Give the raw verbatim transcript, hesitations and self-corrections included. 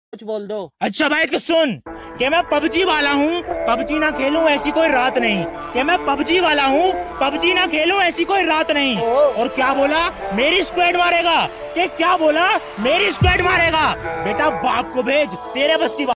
कुछ बोल दो। अच्छा भाई तो सुन कि मैं पबजी वाला हूँ, पबजी ना खेलूं ऐसी कोई रात नहीं। कि मैं पबजी वाला हूँ, पबजी ना खेलूं ऐसी कोई रात नहीं। और क्या बोला? मेरी स्क्वाड मारेगा। कि क्या बोला? मेरी स्क्वाड मारेगा। बेटा बाप को भेज, तेरे बस की बात।